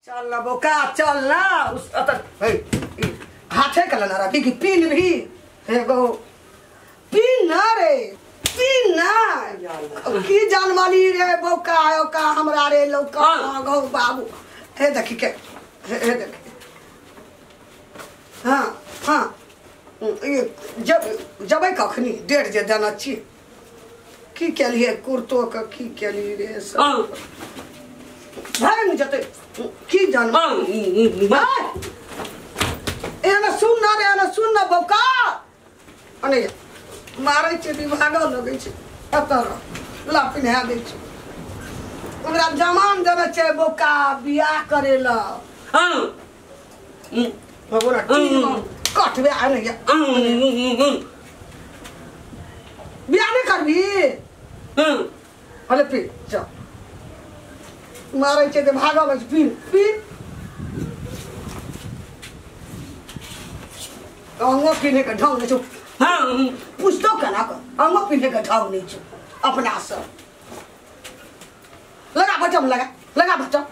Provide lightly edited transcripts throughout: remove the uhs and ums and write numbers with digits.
चल ना बोका चल ना उस हाथे कल ना रखी कि पीन भी एगो पीन ना रे पीन ना की जान वाली रे बोका ओका हमरा रे लौका गौ बाबू हे देखी के हे देखी हाँ हाँ जब कखनी डेढ़ जे देना छी की केलिए कुर्तो का की केली रे सब भाग जते की जान एना सुन ना रे एना सुन ना बौका अने मारै छै दिमाग लगै छै अतर ला पिन्हा दै छै हमरा जमान देना छै बौका बियाह करेला हां हमरा कटबे आ नहीं बियाह नहीं करबी अरे पी चल मारे छे भागल पी पी अंगो पीने का ढंग नहीं छो हाँ पूछतो केना कर अंगो पीने का ढंग नहीं छो अपना से लगा बटम लगा बटम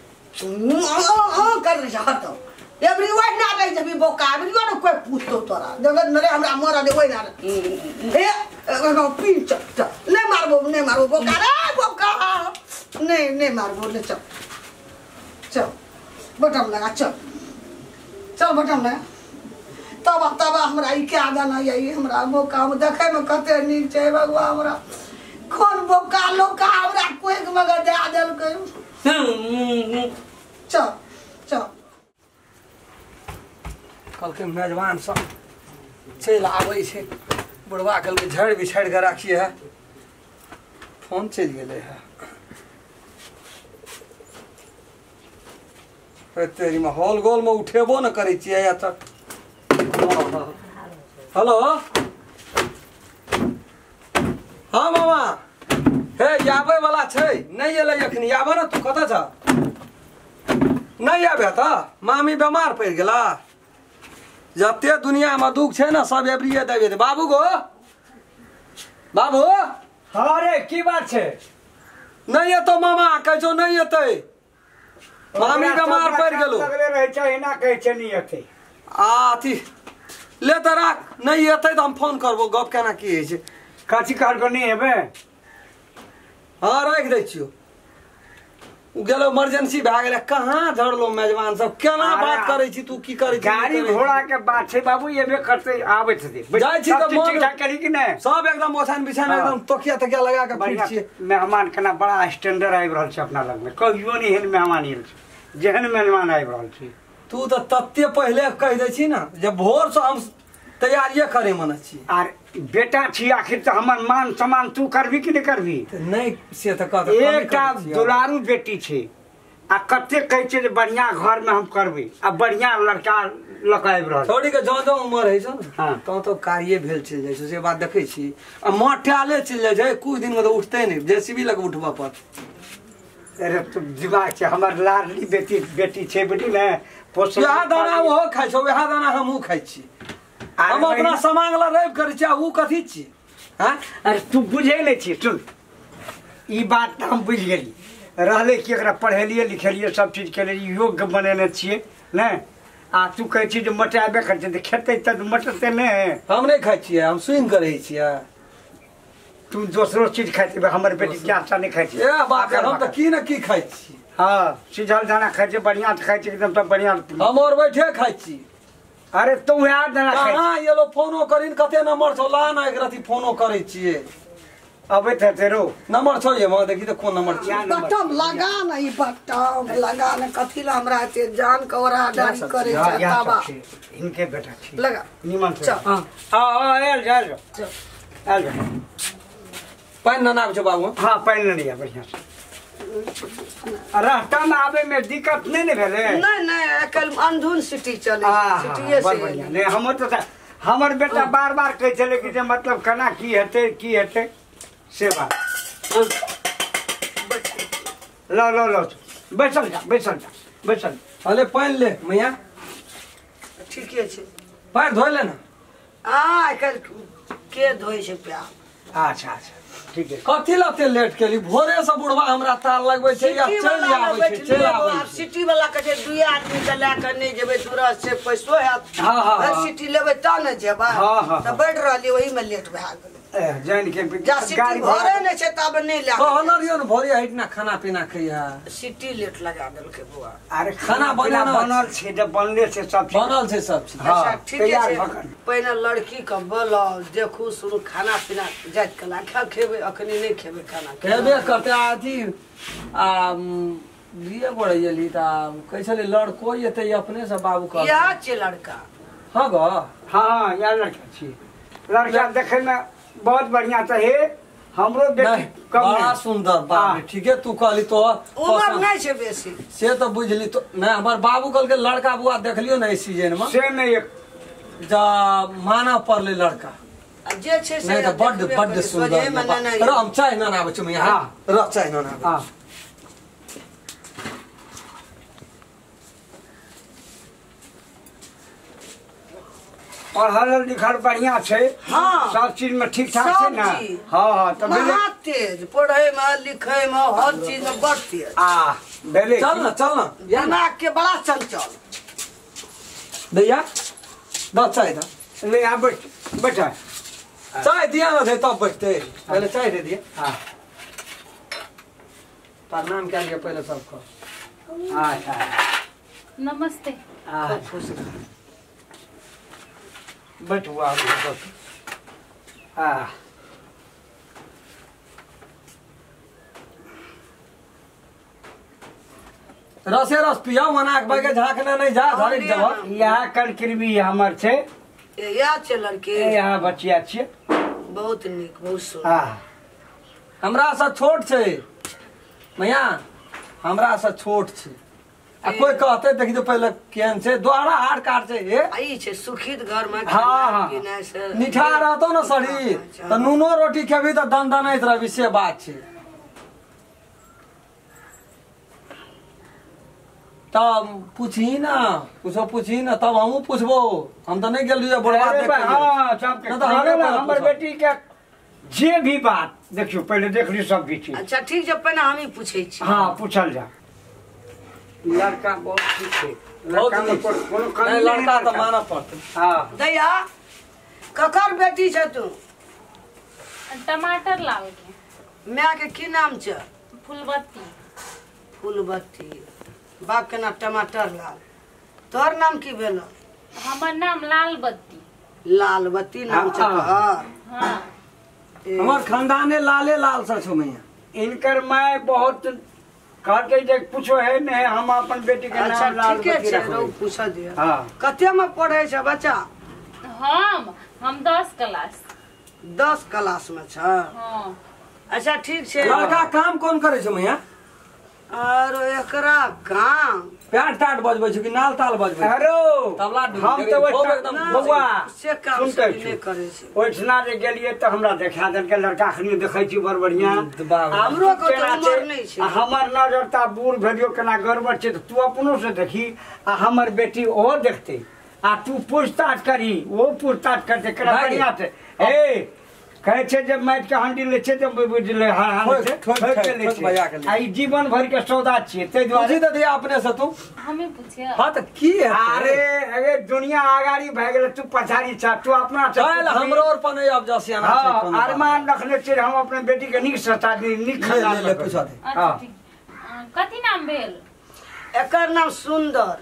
कर रही हट एवरी वन ना दे जब बोका एवरी वन कोई पूछतो तोरा जगत नरे हमरा मरा दे ओइ ना ए पी चल ले मारबो बोका रे बोका नहीं मारबो ले चल बटम लगा चल बटम लगा तब हमरा ई क्या गाना यही हमरा बोका हम देखे में कते नीक छै भगवान हमरा कोन बोका लोका हमरा कोई के मगर दे देल के चल कल के मेजबान सब चल आवे छे बुढ़वा कल के झड़ बिछड़ के राखिए है फोन चल गेले है तेरी में हॉल गोल में उठेबो न करे छिए या त हेलो हाँ मामा हे आबे वाला छै नहीं एले अखनी आबे न तू कत छ नहीं आबे त मामी बीमार पड़ गेला जते दुनिया में दुख छै न सब एवरिये देबे दे बाबू गो बाबू हाँ रे की बात छै नहीं एतो मामा कह छो नहीं एतै मामी बीमार पड़ गेलो लगले रहे छै एना कह छै नहीं एतै आथी ले त राख नहीं एतै त हम फोन करबो गप केना की है छै काची काल को नहीं हेबे हाँ राख दै छियो गेलो इमरजेंसी भए गेलै कहाँ झड़लो मेजबान सब केना बात करे छी तू की करे छी गाड़ी घोड़ा के बात छै बाबू एबे करते आबै छै जाय छी त ठीक ठाक करी कि नहीं सब एकदम ओछान बिछान एकदम तकिया लगा के फिर छी मेहमान केना बड़ा स्टैंडर्ड आबि रहल छै अपना लग में कहियो नहीं एहन मेहमान आयल छै जेहन मेहमान आबि रहल छै तू त तत्ते पहले कह दै छी ना जब भोर से हम तैयारिये करे मन छी आर बेटा छी आखिर त हमर मान सम्मान तू करबी कि नहीं करबी नहीं से त कह एकटा दुलारू बेटी छै आ कते कहै छै जे बढ़िया घर में हम करबे आ बढ़िया लड़का लक आबि रहल थोड़ी के जो उम्र है छ हां तो कार्य भेल चल जाय छै से बात देखै छी आ मठ्याले चल जाय छै कुछ दिन में तो उठते नहीं जेसीबी लग उठबा पर अरे तू दिमाग छै हमर लाडली बेटी छै बेटी ने वह दाना वो खाइ छौ वह दाना हमहू खाइ छी हम अपना सामान ला रैब करै छी ऊ कथि छी हां अरे तू बुझै नै छी सुन ई बात हम बुझ गेली रहले कि एकरा पढ़ेलिए लिखेलिए सब चीज के लिए योग्य बनेने छिए ने आ तू कहै छी जे मटाबे करते त खेतै त मटते नै हम नै खाइ छी हम स्विंग करै छी तू दोसरो चीज खाइ हमर बेटी क्या सा नहीं खाइ छी ए बाप हम त की न की खाइ छी हां सिझल दाना खाइ छी बढ़िया खाइ छी एकदम त बढ़िया हम और बैठे खाइ छी अरे तू यार दाना खाइ हां ये लो फोनो करिन कते नंबर छौ ला ना एक रति फोनो करै छिए अबे त तेरो नंबर छौ ये म देखि त कोन नंबर छी बटम लगा ना ई बटम लगा ना कथि ला हमरा ते जान कवरा डारी करे छै बाबा इनके बेटा छी लगा निमन से हां आयल जा आयल पानी ना आबै छौ बाबू हां पानी नहीं है बढ़िया से रास्ता में आवे में दिक्कत नहीं ने भेले नहीं कल अंधुन सिटी चले सिटीए से नहीं हम तो हमर बेटा बार कह चले कि मतलब केना की हेते से बात लो बैसल जा अले पानी ले मैया ठीके छै पैर धोइ ले ना कल के धोइ छै प्यार अच्छा ठीक है कथी लते लेट केली भोरे से बुढ़वा हमरा तार लगबै छै या चल आबै छै चल आबै छै सिटी वाला कहे दुई आदमी के ला के नहीं जेबे दूर से पैसो हैत हां सिटी लेबै त न जेबा त बैठ रहली ओही में लेट भए गेल जान के जा सिटी भरे नहीं छै तब नहीं ला कहनरियो न भोरे हटना खाना पीना खैया सिटी लेट लगा देलकै बुआ अरे खाना बनल छै त बनले छै सब चीज बनल छै सब चीज अच्छा ठीक तैयार है भऽ गेल। पहिने लड़की के बोलाओ देखू सुनू खाना पीना जाइत कला खा खेबै अखनी नहीं खेबै खाना कहबे करते अथी आ बिये गोड़े गेली त कैसे लड़को एते अपने से बाबू का यह छै लड़का हां ग हाँ यार लड़का छी लड़का देखे में बहुत बढ़िया तो है हमरो बेटी कम बड़ा नहीं। सुंदर बाप रे, ठीक है तू कहली तो उमर पसंद। नहीं छै बेसी से तो बुझली तो नहीं हमार बाबू कल के लड़का बुआ देखलियो ना इस सीजन में से में एक जा माना पड़ले लड़का आ जे छै से नहीं तो बड्ड देखबे बड्ड करै, सुंदर सोझे में बाप। नहीं रम चाय ना आवे छमे यहाँ र चाय ना आवे हाँ पढ़ल लिखल बढ़िया छै हाँ। सब चीज में ठीक ठाक छै सब ना चीज। हाँ हाँ तो भेले महा तेज पढ़े में लिखे में हर चीज में बड़ तेज भेले चल ना दिमाग के बड़ा चंचल भैया बस चाय दा ले यहाँ बैठा चाय दिया ना दे तब बैठते पहले चाय दे दिए हाँ प्रणाम कर लिया पहले सबको अच्छा नमस्ते। हाँ खुश रह बैठू आप हाँ रसे रस पिया मना के बगे झांकने नहीं जा धरिक जब यहाँ कनकृबी हमर छै या छै लड़के यहाँ बचिया छियै बहुत नीक बहुत सुंदर हाँ हमरा से छोट छै भैया हमरा से छोट छै आ कोई कहते देखी तो पहले केहन छै द्वारा हार काट छै हे आई छै सुखित घर में हाँ, हाँ। किने से निठा रहतो न शरीर तो नूनो रोटी खेबी तो दन दनैत रहबी से बात छै तब पूछी ना कुछो पूछी ना तब हमहू पूछबो हम तो नहीं गेलियो बुढ़वा अरे देख बा- के हाँ सबके ना तो हमे कहले ना, पहले हमर पूछब। बेटी के जे भी बात देखियो पहले देख ली सब भी चीज अच्छा ठीक छै पहिने हम ही पूछै छी हाँ पूछल जा लड़का बहुत ठीक छै बहुत लड़का में नीक। कोनो कमी नहीं, नहीं लड़का तो है। माना पड़ते हाँ दैया ककर बेटी छै तू टमाटर लावे के माय के की नाम छै फूलबत्ती। फूलबत्ती बाप के नाम टमाटर लाल तोहर नाम की भेल हमर नाम लाल बत्ती। लालबत्ती नाम छै हाँ। तोहर हाँ ए, हमार खानदाने लाले लाल सा छो मैया इनकर माय बहुत कहते जे कुछो है नहीं हम अपन बेटी के अच्छा नाम लाल ठीके बत्ती छै रखबै। रौ पूछ दिया हाँ कते में पढ़ै छै बच्चा हम 10 क्लास। 10 क्लास में छै हाँ अच्छा ठीक छै लड़का काम कौन करे छो मैया और एकरा काम प्याट टाट बजबै छो कि नाल ताल बजबै हेरो तबला ढूंढ हम के तो खूब ओहिठाम- एकदम बौआ से काम सुनते से छी। नहीं करे छै ओहिठना जे गेलियै तऽ हमरा देखा देलकै लड़का खनी देखै छी बड़ बढ़िया बाबा। हमरो के तऽ केना उमर छै? नहि छै। आ हमर नजर ता बूढ़ भेलियो केना गड़बड़ छै तऽ तू अपनो से देखी आ हमर बेटी ओहो देखते आ तू पूछताछ करी वो पूछताछ करते केना भाई, बढ़िया छै हे कहै छै जे माटि के हांडी ले छै तऽ बुझले ठोक- ठोक- ठोक बजा के ले। आ ई जीवन भर के सौदा छियै ताहि दुआरे पूछी तो दिया अपने से तू हमें पूछिए। हाँ तो की है अरे अरे दुनिया आगाड़ी भए गेलै तू पछाड़ी छ तू अपना से चल पूछी। हमरो और पने अब जसियाना छै हाँ कोनो बात। अरमान रखने छियै हम अपने बेटी के नीक सता दी नीक ले खाना ले ले पूछा दे अच्छा हाँ। ठीक। कथी नाम भेल? एकर नाम सुंदर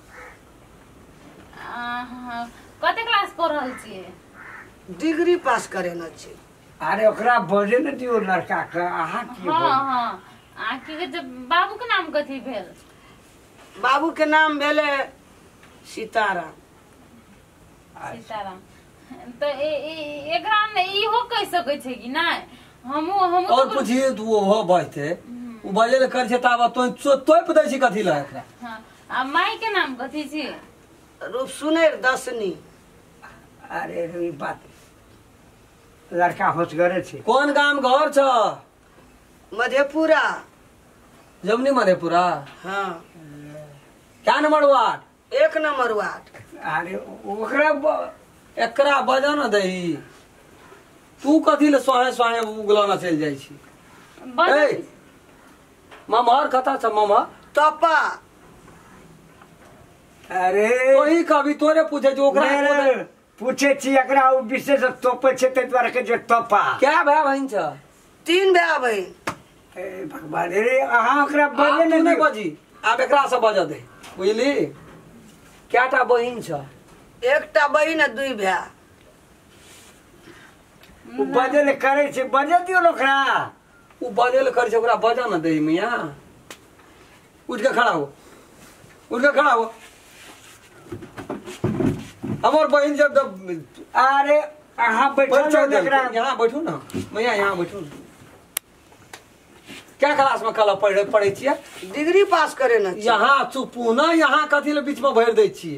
कते क्लास पढ़ रहल छियै? डिग्री पास करेने छै अरे ओकरा बजे न दियो लड़का के अहाँ की हाँ बोल हाँ की कहै छै बाबू के नाम कथी भेल? बाबू के नाम भेले सीताराम सीताराम। तो एकरा में इहो कह सकै छै कि नहीं? हमहू हमहू और पूछिए तू हो बजते उ बजे ले कर छै ताबा तो तोप दै छी कथी ला एकरा हाँ आ माई के नाम कथी छै? रूप सुनेर दसनी अरे रे ई बात लड़का होशगरे छै कौन गाम घर छ मधेपुरा जमनी मधेपुरा हाँ क्या नंबर वार्ड 1 नंबर वार्ड अरे ओकरा एकरा बजा न दही तू कथी ले सोहे सोहे उगलाना चल जाइ छी ए ममहर कथा छ ममहर तपा अरे तोही कभी तोरे पूछे जो ओकरा पूछे छी एकरा उ विशेष तोपे छै तै द्वारा के जे तोपा क्या भाई बहन छ 3 भाई बहन ए भगवान रे अहाँ ओकरा बजे नहीं नहीं बजी आब एकरा से बज दे बुझली क्याटा बहिन छ एकटा बहन आ 2 भाई उ बजे ले करे छै बजे दियो ओकरा उ बजेल कर छै ओकरा बजा न दे मिया उठ के खड़ा हो हमर बहन जब अरे अहाँ बैठो एकरा यहाँ बैठू ना मैया यहाँ बैठू ना क्या क्लास में कल पढ़े छिए डिग्री पास करे न यहाँ चुपू ना यहाँ कथी ले बीच में भर दै छिए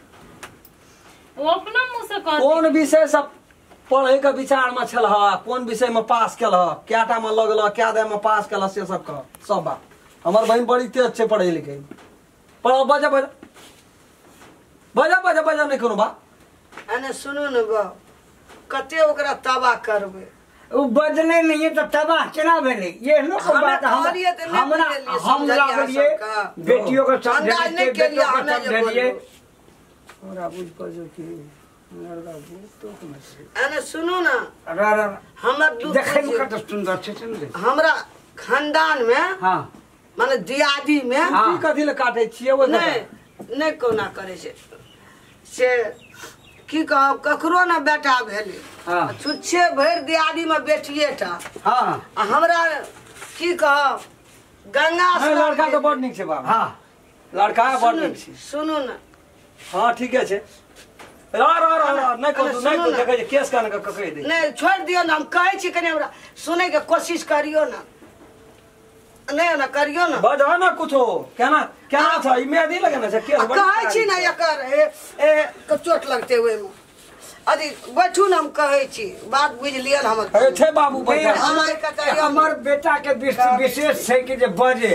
वो अपना मुंह से कह कौन विषय सब पढ़े के विचार में छल कौन विषय में पास कल क्याटा में लगल क्या दे में पास कल से सब कह सब बात हमर बहन बड़ी तेज छै पढ़े लिखे पढ़ बजा बजा बजा बजा बजा नहीं कोनो बात अने सुनो न गो कते ओकरा तबाह करबे उ बजले नहीं है तो तबाह केना भेले ये नो को बात हमरा बोलिए बेटियों को समझाइए बेटियों को समझाइए हमरा बुझ पजो कि लड़का बहुत तो अने सुनो ना अरे हमर दुख देखे में कत सुंदर छै सुन हमरा खानदान में हां माने दियादी में की कथी ले काटे छिए वो नहीं कोना करे से की कहब ककरो ना बेटा भेले हां छुच्छे भर दियादी में बेटिए था हां हमरा की कहब गंगा नहीं लड़का तो बड़ निक छै बाबा हां लड़का बड़ निक छै सुनो ना हां ठीक है छै नहीं को देखे केस कान के ककई दे नहीं छोड़ दियो ना हम कहै छी कने हमरा सुने के कोशिश करियो ना नहीं ना करियो ना बजा ना कुछो केना छ ई मेहदी लगेना छै केस कहै छी ना एकर ए चोट लगते हुए में अरे बैठू ना हम कहै छी बात बुझ लियन हमर ए छै बाबू बैठा हमारे कतरिया हमर बेटा के विशेष छै कि जे बजे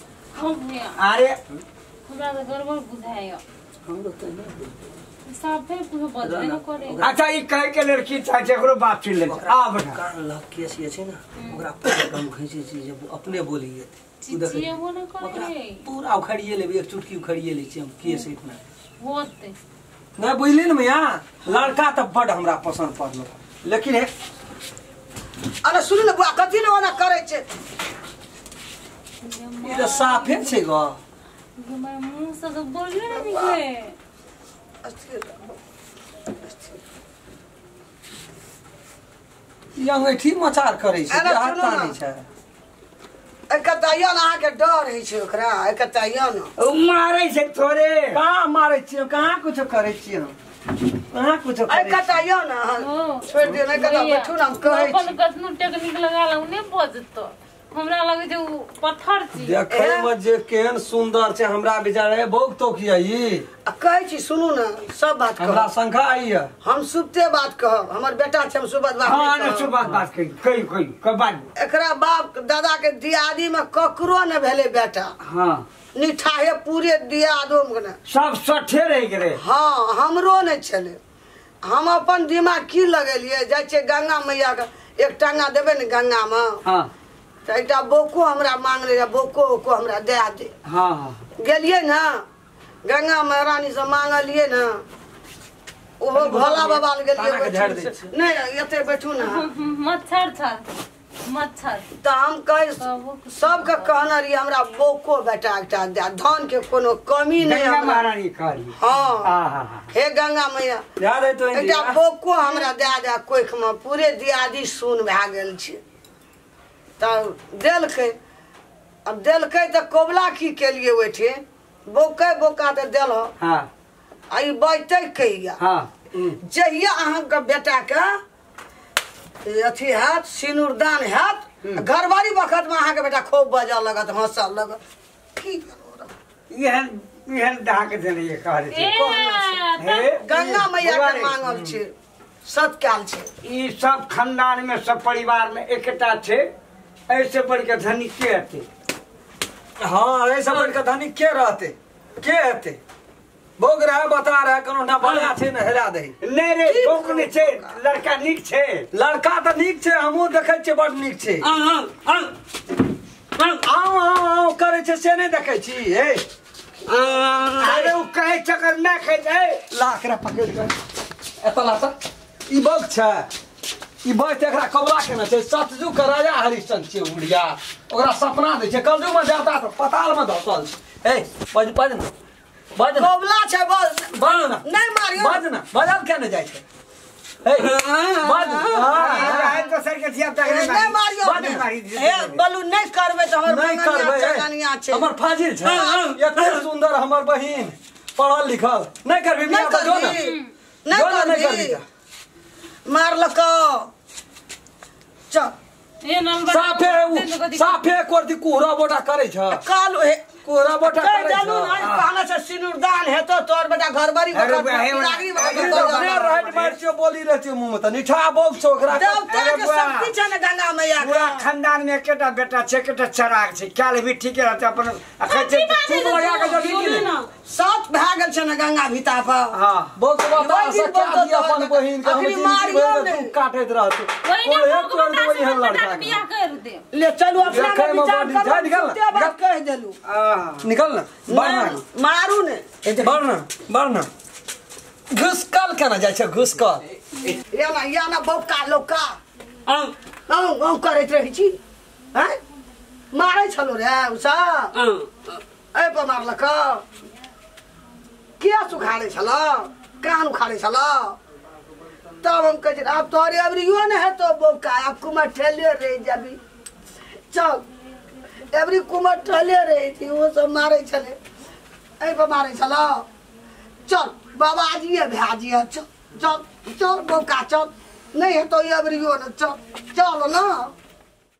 अरे हमरा तो गड़बड़ बुझाइयो हम तो नहीं साफे पूरा बदले न करे अच्छा ई कह के लड़की चाहे एकरो बाप सुन ले आ बेटा कान लग केस ये छै ना ओकरा पूरा कम खैसे छै जे अपने बोलिए चिचिए वो न करे पूरा उखड़िए लेबे एक चुटकी उखड़िए ले छी हम केस इतना होते नहीं बुझली न मिया लड़का तो बड़ हमरा पसंद पड़लो लेकिन है अरे सुन ना बुआ कथि न ओना करे छै ई तो साफे छै ग हमारे मुंह से तो बोलिए ना निकले ई अंगैठी मचार करे छै अरे हाथ सुनो ना। तानै छै एकताइया अहाँ के डर है छै ओकरा एकताइया न उ मारै छै थोड़े कहाँ मारे छियै कहाँ कुछो करे छियै हम कहाँ कुछो करे छियै। एकताइया न छोड़ दियो नहीं कता बैठू ना हम कहै छी अपन कतनु टेक्निक लगा ला उन्हें बजतो हमरा लगे जे उ पत्थर छी देखे में जे केहन सुंदर छै हमरा विचार बहुत तो किया ई कहै छी सुनू ना सब बात हमरा कह शंका आई है हम सुबते बात कहब हमर बेटा छै हम सुबत बात हां नहीं ना कहब। सुबह बात कही कबाद एकरा बाप दादा के दियादी में ककरो न भेले बेटा हां निठाहे पूरे दियादो में न सब सठे रह गेले हाँ हमरो नहीं छले हम अपन दिमाग की लगेलिए जाय छै गंगा मैया के एक टांगा देबे न गंगा में हां तो एकटा बोको हमरा मांग ले बोको ओको हमरा दे दे हां गेलिए ना गंगा महारानी से मांगलिए ना ओहो भोला बाबा ले ताना के झाड़ दै गेलिए छै। नहीं एते बैठू ना मच्छर मच्छर तो हम कह सबके कहना रही हमरा बोको बेटा एकटा दे धान के कोनो कमी नहीं गंगा हमरा महारानी कहली हाँ आहा हे गंगा मैया याद है तो एकटा बोको हमरा दे कोख में पूरे दियादी सुन भए गेल छै तब देलकै अब देलकै तो कोबला की केलिए ओठे बोकै बोका तो देल हां आ ई बैठे कहिया हां जहिया अहाँके बेटा के अथी हैत सिनुरदान हैत घरवारी वक्त में अहाँके बेटा खूब बजऽ लगत हंसऽ लगत की एहन डाक देने ये कह रहे ए गंगा मैया के मांगल छै सत काल छै ई सब खानदान में सब परिवार में एकटा छै ऐसे बढ़ के धनी के हते हाँ ऐसा बढ़ के धनी के रहते के हेते बोग रहा बता रहा कोनो ना बढ़िया छै न हेरा दे नहीं रे बोक नहीं छे लड़का निक छे लड़का त नीक छै हमहू देखै छियै बड नीक छै आओ करे छै से नहीं देखै छी हे अरे वो कहे चक्कर में खे जाए लाख रे पकड़ के एत ला त ई बोग छै ई बोग त एकरा कबला केना छै सतजू के राजा हरिश्चंद्र छै उड़िया ओकरा सपना दै छै कलजू में जाता त पताल में धसल छै ए बज ना बज ना कोबला छै बस बज ना नहीं मारियो बज ना बजल क्या न जाय छै ए बज आज तो सर के थिया तक नहीं मारियो बज ना ए बलू नहीं करबे त हमर नहीं करबे चगनिया छै हमर फाजिल छै एते सुंदर हमर बहिन पढ़ल लिखल नहीं करबी बियाह त जो ना नहीं करबी मारलको चल ए नंबर साफे कोर्दी कुहरा बोटा करे छ काल हे कुहरा बोटा कह करे जालू ना कहना से सिनुरदान है तो तोर बेटा घरबारी अरे बकत बे, पिरागी अरे बकत तो ने राइट मार छियो बोली रहती मुंह में त निठा बोग छ ओकरा देवता के शक्ति छै न गंगा मैया पूरा के खानदान में केटा बेटा छे केटा चराग छे काल भी ठीक रहते अपन अखै चुप लगा के जबी की ना साथ भाग गेल छै न गंगा भीता पर हां बोग बता वही दिन सच्चा बोलतो दिया अपन तो बहिन के हम आखिरी जिंदगी मारियो भर नहीं। तू काटत रहत वही कोई ना एक तुरंत वही हम लड़का के बियाह कर दे ले चलू अपना देखै में में विचार बड़ी करो जा, निकल ना, सुते बात निकल। कह देलू निकल ना बढ़ना मारू ने बढ़ना घुसकल केना जाय छै घुसकल या ना बौका लोका औ करैत रहै छी हैं मारै छलो रे उसा ए पर मारलक किया सुखाड़े छलो कान उखाड़े छलो तब हम कह अब तोरे अबरियो ने है तो बौका अब कुमार ठेले रह जाबी चल एवरी कुमार ठेले रही थी वो सब मारे छले ए पर मारे छलो चल बाबाजी है भाजी है चल चल चल बौका चल नहीं है तो ये अबरियो ना चल चल ना